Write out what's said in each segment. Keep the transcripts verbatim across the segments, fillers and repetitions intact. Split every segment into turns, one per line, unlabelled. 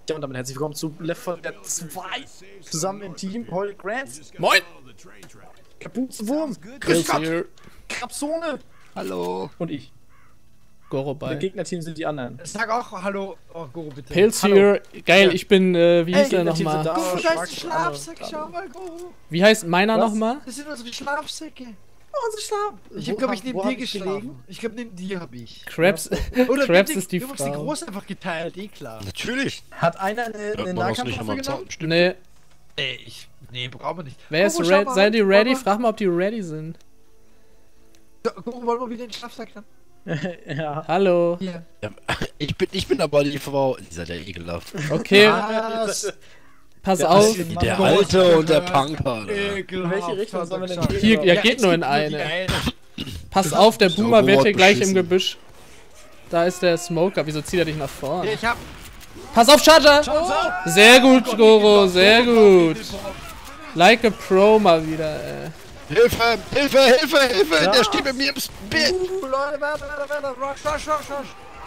Ja, und damit herzlich willkommen zu Left four Dead zwei. Zusammen im Team heute Grant.
Moin!
Kapuzenwurm.
Chris hier.
Krapsone.
Hallo.
Und ich.
Goro
Im
bei.
Gegnerteam sind die anderen.
Sag auch Hallo. Oh, Goro, bitte.
Pilz
Hallo.
hier. Geil,
Ja.
ich bin, äh, wie hieß
Hey,
der
Gegnerteam sind
nochmal?
da.
Goro, da
Schwarz,
ist ein
andere,
Schlafsack.
andere.
Schau mal, Goro.
Wie heißt meiner
Was?
nochmal?
Das sind unsere Schlafsäcke.
Oh, unser Schlaf.
Ich
Wo
hab, glaube
hab-
ich, neben
wo
dir
hab ich
geschlafen.
gelegen?
Ich glaube, neben dir habe ich.
Krebs.
Oder
Krebs
wir haben
ist die
wir haben uns die
Frau.
Groß einfach geteilt, eh klar.
Natürlich.
Hat einer eine,
Ja,
eine
man muss nicht
Nahkampfwaffe
immer
genommen?
zappen.
Nee.
Nee, ich. Nee, brauchen wir nicht.
Wer ist
Goro, schau
ready?
mal,
Seid ihr
wollen
ready?
wir-
Frag mal, ob die ready sind.
Goro, wollen wir wieder in den Schlafsack rein?
Ja.
Hallo.
Hier.
Ja, ich, bin, ich bin aber die Frau. Ihr seid ja ekelhaft.
Okay,
Was?
pass
Ja,
auf.
das ist-
Der
Mann,
Alte und der Punker.
In
welche Richtung sollen wir denn gehen?
Hier, ja,
Ja,
geht
es
nur
gibt
in
nur die
eine. Pass auf, der
So,
Boomer wird
Wort
hier gleich im
beschissen.
Gebüsch. Da ist der Smoker. Wieso zieht er dich nach vorne?
Ich hab.
Pass auf, Charger! Sehr gut, Goro, sehr gut. Like a Pro mal wieder, ey.
Hilfe, Hilfe, Hilfe, Hilfe!
Ja.
Der steht bei mir im Spit!
Uh, Leute, warte, warte, warte. Rush, rush, rush, rush.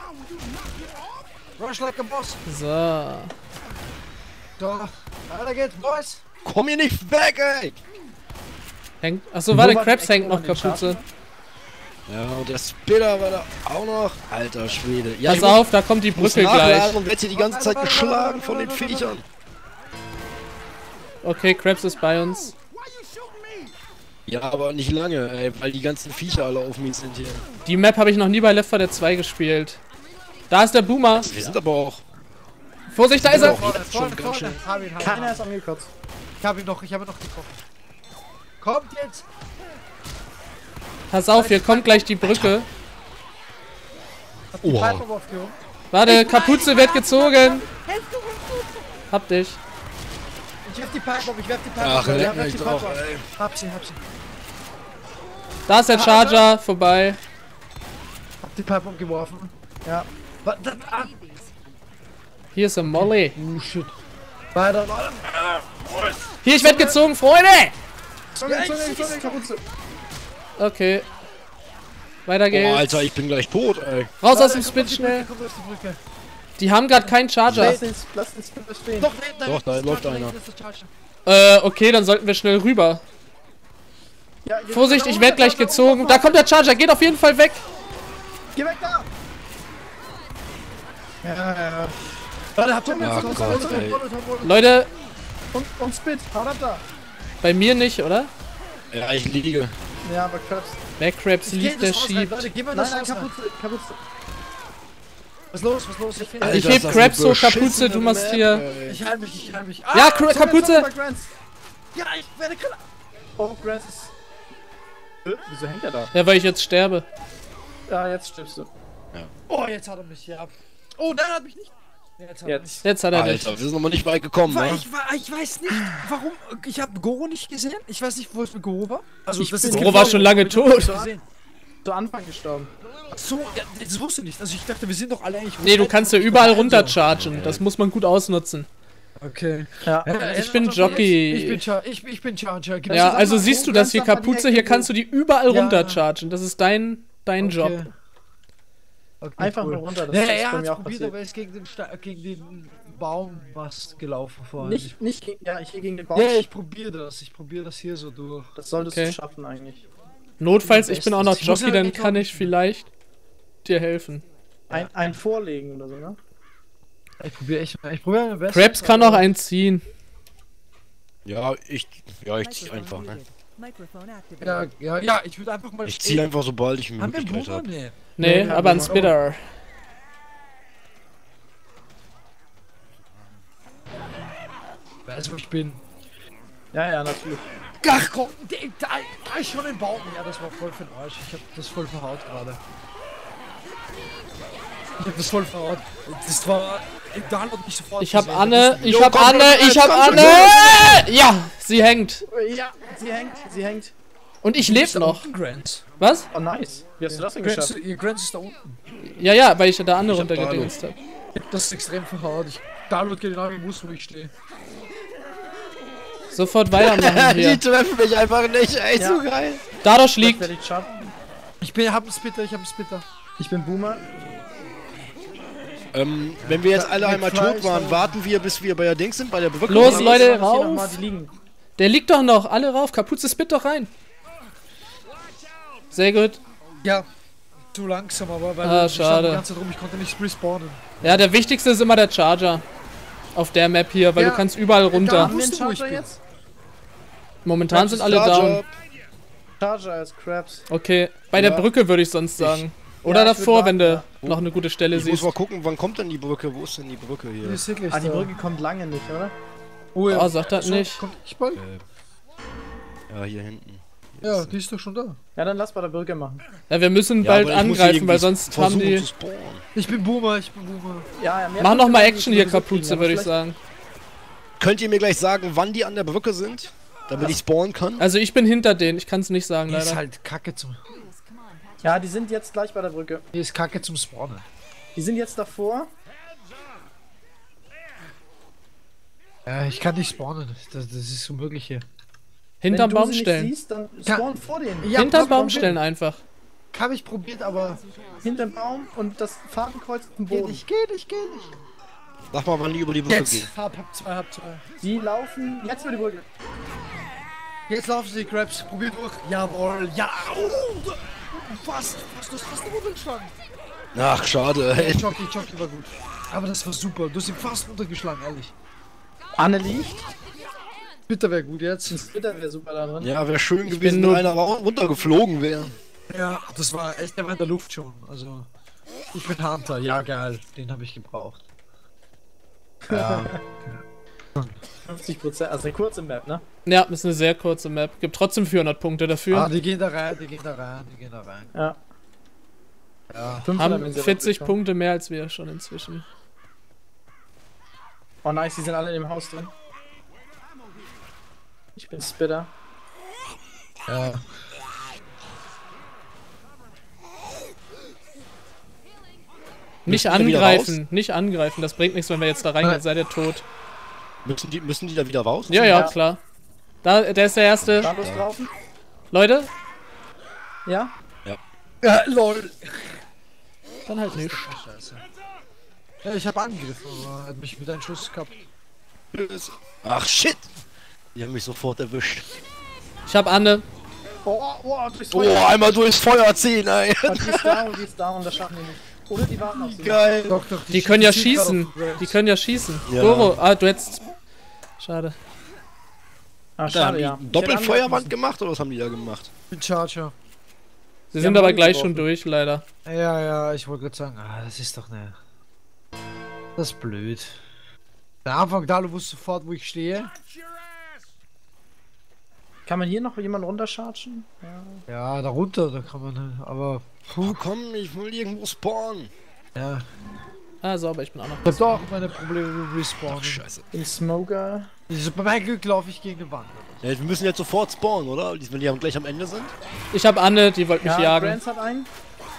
Rush like a boss.
So.
Doch. Weiter geht's, Boys.
Komm hier nicht weg, ey!
Hängt. Achso,
Wo
warte,
war die
Krebs
Ecke
hängt noch
von den
Kapuze.
Ja, und der Spitter war da auch noch. Alter Schwede. Ja,
Pass
ich muss-
auf, da kommt die
muss
Brücke gleich.
nachladen und werd hier die ganze Zeit geschlagen von den Viechern.
Okay, Krebs ist bei uns.
Ja, aber nicht lange, ey, weil die ganzen Viecher alle auf mich sind hier.
Die Map habe ich noch nie bei Left four Dead zwei gespielt. Da ist der Boomer.
Wir sind aber auch.
Vorsicht, da ist er.
Vorne,
schon
vorne,
ganz
vorne.
schön.
Hab ihn, hab ihn.
Keiner ist angekotzt.
Ich hab ihn noch, ich hab ihn noch getroffen. Kommt jetzt!
Pass auf, hier kommt gleich die Brücke.
Hab die
Oha.
Pipe aufgehoben.
Warte, Kapuze wird gezogen. Hab dich.
Ich werf die Pipe auf, ich werf die Pipe
Ach,
auf. Ja,
leck
werf
mich
die
doch,
Pipe auf.
ey.
Hab sie, hab sie.
Da ist der Charger vorbei.
Hab die Pipe umgeworfen. Ja. Was? Das, ah.
Hier ist ein Molly.
Oh shit. Weiter, Leute.
Hier, ich werde gezogen, Freunde.
Sorry, sorry, sorry, Kapuze.
Okay. Weiter
Oh,
geht's.
Alter, ich bin gleich tot, ey.
Raus aus dem Spit schnell.
Kommt auf die Brücke.
Die haben gerade keinen Charger.
Lass den lass den Spinner stehen.
Doch, nein,
Doch, da läuft einer.
Äh, okay, dann sollten wir schnell rüber.
Ja, geh-
Vorsicht, ich
da
werde gleich
oben, da
gezogen.
oben,
Da kommt der Charger, geht auf jeden Fall weg.
Geh weg da!
Ja, ja, ja. Warte, habt ihr mir
Ja,
jetzt
Gott, ey.
Leute,
Und, und Spit, haut ab da!
bei mir nicht, oder?
Ja, ich liege.
Ja, aber Krebs.
Wer Krebs liegt, der schiebt.
Leute, geh mal
Nein,
das
nein,
Haus rein.
Kapuze, Kapuze.
Was ist los, was ist los? Ich,
Alter,
Ich
ist
heb
das
Krebs
eine
so, Kapuze,
beschissene
du machst
Map,
hier.
ey.
ich heil mich, ich heil mich.
Ja,
Ah,
Kr-
Sorry,
Kapuze.
sorry, bei Grants.
ja, ich werde gerade.
Oh, Grants ist... Äh, Wieso hängt er da?
Ja, weil ich jetzt sterbe.
Ja, jetzt stirbst du.
Oh, jetzt hat er mich, ja. Oh, nein, er hat mich nicht. Ja, jetzt hat er mich.
Jetzt.
Jetzt hat er dich.
Alter, wir sind noch mal nicht weit gekommen,
Weil
ne?
ich, war, ich weiß nicht, warum. Ich habe Goro nicht gesehen. Ich weiß nicht, wo es mit Goro war. Also,
Ich
das
bin-
ist
Goro war schon lange tot.
gesehen.
Zu Anfang gestorben.
Ach so, ja, das wusste ich nicht. Also, ich dachte, wir sind doch alle eigentlich.
Nee, du kannst ja überall runterchargen. Das muss man gut ausnutzen.
Okay.
Ja.
Ich bin Jockey.
Ich bin Char ich, ich bin Charger. Gibt's
Ja,
das
also
mal?
siehst du das hier, Kapuze, hier kannst du die überall
Ja.
runterchargen. Das ist dein, dein
Okay.
Job.
Okay,
Einfach
cool.
nur runter, das
Ja,
ist
er
bei
hat
mir auch
probiert,
passiert.
aber er ist gegen den, Sta gegen den Baum was gelaufen vorhin.
Nicht, nicht gegen, ja, hier gegen den Baum.
Ja, ich probiere das. Ich probiere das hier so durch.
Das solltest
Okay.
du schaffen eigentlich.
Notfalls, ich bin auch noch
Ich muss
Jockey,
ja
dann
nicht
kann
noch-
ich vielleicht dir helfen.
Ein, ein Vorlegen oder so, ne?
Ich probiere echt. Ich probiere mein Bestes.
Krebs kann noch einen ziehen.
Ja, ich. Ja, ich zieh einfach, ne?
Ja, ja, ja, ich würde einfach mal.
Ich zieh einfach, sobald ich eine
Haben wir einen
Möglichkeit
Boomer?
habe.
Nee.
Nee,
Nee,
aber ein
kein
Spitter.
Weißt du, wo ich bin?
Ja, ja, natürlich.
Ach komm, der, da, da ist schon ein Baum. Ja, das war voll für den Arsch. Ich hab das voll verhaut gerade. Ich hab das voll verhaut. Das war. Dan hat mich sofort.
Ich hab
gesehen.
Anne, ich
Jo,
hab
komm,
Anne,
komm,
ich hab
komm,
Anne! Ja, sie hängt.
Ja, sie hängt, sie hängt.
Und ich
Du
lebe
bist da
noch.
unten, Grant.
Was?
Oh, nice. Wie hast du das denn
Grant,
geschafft?
ihr Grant ist da unten.
Ja, ja, weil ich da Anne
Ich hab
runtergedingst hab.
Ich hab das extrem verhaut. Ich, Dan hat genau gewusst, wo ich stehe.
Sofort weitermachen
Die
hier.
treffen mich einfach nicht, ey,
Ja.
so geil.
Dadosch
Das
liegt.
werde ich schaffen.
Ich bin, hab einen Splitter, ich hab einen Splitter.
Ich bin Boomer.
Ähm, wenn wir jetzt alle einmal tot waren, warten wir, bis wir bei der Dings sind, bei der Brücke.
Los,
oder?
Leute,
Hier noch mal,
rauf!
die liegen.
Der liegt doch noch, alle rauf. Kapuze, spit doch rein. Sehr gut.
Ja, zu langsam, aber weil
Ah,
ich stand
schade.
die ganze Zeit rum, ich konnte nicht respawnen.
Ja, der wichtigste ist immer der Charger. Auf der Map hier, weil
Ja.
du kannst überall runter.
Haben wir einen
Wusste, wo ich
Charger
bin.
jetzt?
Momentan sind alle
Charger.
down.
Charger als Crabs.
Okay, bei der
Ja.
Brücke würde ich sonst sagen. Oder
Ja, ich
davor,
würd
wenn du
warten,
noch eine gute Stelle
Ich muss
siehst.
mal gucken, wann kommt denn die Brücke? Wo ist denn die Brücke
Die
hier?
ist wirklich
Ah, die
da.
Brücke kommt lange nicht, oder?
Oh, ja.
Oh, sag das
So,
nicht.
Kommt nicht bald?
Äh, ja, hier hinten. Hier
Ja,
ist
die ist doch schon da.
Ja, dann lass bei der Brücke machen.
Ja, wir müssen
Ja,
bald
aber ich muss hier
angreifen, weil
irgendwie
sonst haben
versuchen
die...
zu spawnen.
Ich bin Boomer, ich bin Boomer.
Ja, ja, mehr
Mach noch mal
Brücke,
Action
die
hier,
wir so
Kapuze,
kriegen,
würde ich
aber
sagen.
Könnt ihr mir gleich sagen, wann die an der Brücke sind? Damit ich spawnen kann?
Also ich bin hinter denen, ich kann es nicht sagen,
Die ist
leider.
halt kacke zum.
vielleicht- Ja, die sind jetzt gleich bei der Brücke.
Die ist kacke zum Spawnen.
Die sind jetzt davor.
Ja, ich kann nicht spawnen. Das, das ist unmöglich hier.
Hinterm
Wenn du
Baum
sie
stellen.
nicht siehst, dann spawn vor denen.
Ja,
Hinterm
prob-
Baum
probiert.
stellen einfach.
Habe ich probiert, aber
Hinterm Baum und das Fadenkreuz auf dem
geht
Boden.
nicht, geht nicht, geht nicht.
Sag mal, wann die über die Brücke
Jetzt.
gehen.
Hab, hab zwei, hab zwei.
Die laufen jetzt über die Brücke.
Jetzt laufen sie, Krabs. Probier durch. Jawohl, ja. Oh, fast, fast, du hast fast runtergeschlagen.
Ach, schade, ey.
Jockey, Jockey war gut. Aber das war super. Du hast ihn fast runtergeschlagen, ehrlich.
Anne liegt.
Bitter wäre gut jetzt.
Twitter wäre super da drin.
Ja, wäre schön gewesen,
nur-
wenn einer ra- runtergeflogen wäre.
Ja, das war echt, der war in der Luft schon. Also, ich bin Hunter. Ja, geil. Den habe ich gebraucht. Ja.
fünfzig Prozent, also eine kurze Map, ne?
Ja, ist eine sehr kurze Map. Gibt trotzdem vierhundert Punkte dafür.
Ah, die gehen da rein, die gehen da rein, die gehen da rein.
Ja.
Ja.
fünfhundert, wenn
Haben
sie
vierzig
rauskommen.
Punkte mehr als wir schon inzwischen.
Oh nice, die sind alle in dem Haus drin. Ich bin Spitter.
Ja.
Nicht
Müssen die wieder
angreifen, nicht angreifen. Das bringt nichts, wenn wir jetzt da reingehen,
Nein.
seid ihr tot.
Müssen die, müssen die da wieder raus?
Ja, ja,
Ja.
klar. Da, der ist der Erste.
Status drauf?
Leute,
Ja?
Ja, lol.
dann halt nicht.
Scheiße. Ja, ich habe angegriffen, aber hat mich mit einem Schuss gehabt.
Ach, shit! Die haben mich sofort erwischt.
Ich hab Anne.
Oh, oh, durchs
Oh,
Feuer.
einmal durchs Feuer ziehen, ey!
Oh, die ist down, die ist down, das schaffen die nicht. Oder die warten auf sie.
Geil!
Doch, doch,
Die können ja
ziehen gerade
schießen.
auf Graves.
Die können ja schießen.
Ja.
Goro, ah, du hättest... Schade.
Ah,
Da haben
schade,
die
ja.
Doppelfeuerwand gemacht oder was haben die da gemacht?
Ich bin Charger.
Sie
Die
sind
haben
aber
Boni
gleich
geworfen.
schon durch, leider.
Ja, ja, ich wollte gerade sagen, ah, das ist doch ne. Das ist blöd. Der Anfang da, du wusstest sofort, wo ich stehe.
Kann man hier noch jemanden runterchargen? Ja.
Ja, da runter, da kann man, aber
Oh, komm, ich will irgendwo spawnen.
ja.
Ah, sauber, ich bin auch noch.
Ich hab doch meine Probleme mit Respawnen.
Ach, scheiße.
Im Smoker.
Also bei meinem Glück laufe ich gegen eine Wand.
Ja, wir müssen jetzt sofort spawnen, oder? Wenn die am- gleich am Ende sind?
Ich hab Anne, die wollte mich
Ja,
jagen.
Grants hat einen.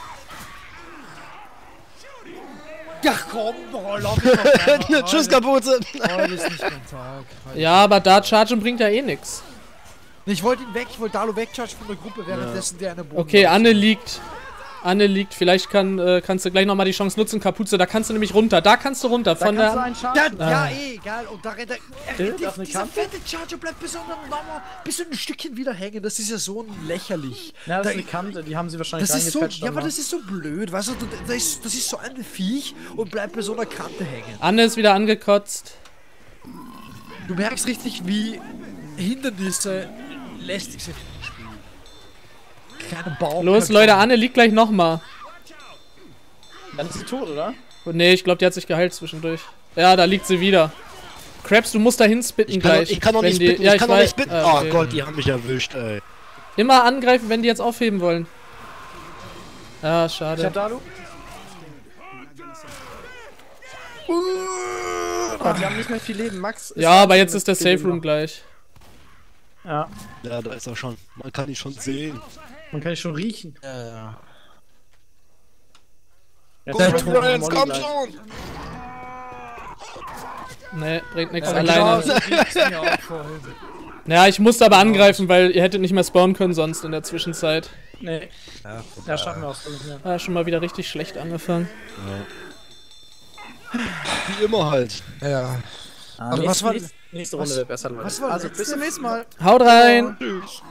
Ja komm, oh, lauf mich doch.
Tschüss, Kapuze!
Heute ist nicht mein Tag. Heute-
Ja, aber da chargen bringt ja eh nix.
Ich wollte ihn weg, ich wollte Dalo wegchargen von der Gruppe, währenddessen der eine Boden.
Okay,
läuft.
Anne liegt. Anne liegt. Vielleicht kann, äh, kannst du gleich nochmal die Chance nutzen, Kapuze. Da kannst du nämlich runter. Da kannst du runter.
Da
Von
kannst du
der.
einen
Ja,
chargen.
ja,
Ah.
eh, egal. Und da rennt er. er
Äh,
rennt
auf eine
dieser
Kante?
fette Charger bleibt bis, unten nochmal, bis ein Stückchen wieder hängen. Das ist ja so lächerlich.
Ja, das
Da-
ist eine Kante, die haben sie wahrscheinlich
Das ist so,
reingepatcht.
ja, aber
nochmal.
das ist so blöd, weißt du, du- das ist, das ist so ein Viech und bleibt bei so einer Kante hängen.
Anne ist wieder angekotzt.
Du merkst richtig, wie Hindernisse lästig sind im Spiel. Kleiner Baum.
Los,
kein
Leute,
Baum.
Anne liegt gleich nochmal.
Dann ist sie tot, oder?
Oh, nee, ich glaube, die hat sich geheilt zwischendurch. Ja, da liegt sie wieder. Krabs, du musst dahin spitten
Ich kann, doch-
gleich.
ich kann doch
wenn
nicht
die-
bitten,
ja,
ich kann doch
weiß.
nicht bitten.
Ah,
Oh
okay.
Gott, die haben mich erwischt, ey.
Immer angreifen, wenn die jetzt aufheben wollen. Ah,
Ich
schade.
hab Dalu. Oh, die haben nicht mehr viel Leben. Max ist
Ja, aber jetzt
mit
ist der
viel
Safe
Leben
Room
noch.
gleich.
Ja,
Ja, da ist er schon. Man kann ihn schon sehen.
man kann ihn schon riechen.
Ja, ja.
Jetzt
Der
kommt
Tod-
Molly
Friends, komm
gleich.
schon!
Nee, bringt nichts
Ja,
alleine.
genau.
Mir auch vorhin.
Ja, ich musste aber angreifen, weil ihr hättet nicht mehr spawnen können sonst in der Zwischenzeit.
Nee,
Ja,
ja, schaffen wir auch so nicht mehr.
Ah, schon mal wieder richtig schlecht angefangen.
Wie immer halt.
Ja.
Also
was war-
nächste, nächste Runde wird besser, Leute.
was war
Also
letzte-
bis zum nächsten Mal.
Haut rein!
Tschüss.